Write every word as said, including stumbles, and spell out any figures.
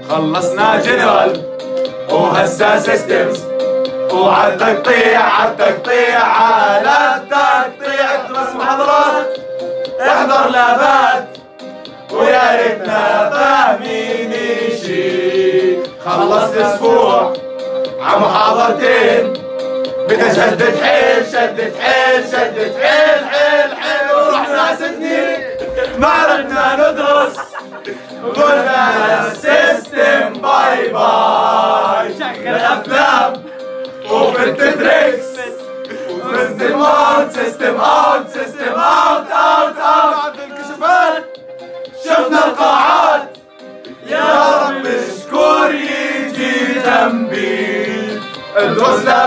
خلصنا جنرال وهسا سيستمز، وعالتقطيع عالتقطيع على التقطيع ادرس محاضرات احضر لابات ويا ريتنا فاهمين شي. خلصت اسبوع ع محاضرتين بدي شدت حيل شدت حيل شدت حيل حيل حيل ورحنا سدني ما عرفنا ندرس قلنا سيستم باي باي. شغل افلام وفت تريكس وسيستم اوت سيستم اوت سيستم اوت اوت اوت الكشوفات شفنا القاعات يا رب شكور يجي جنبي ادرس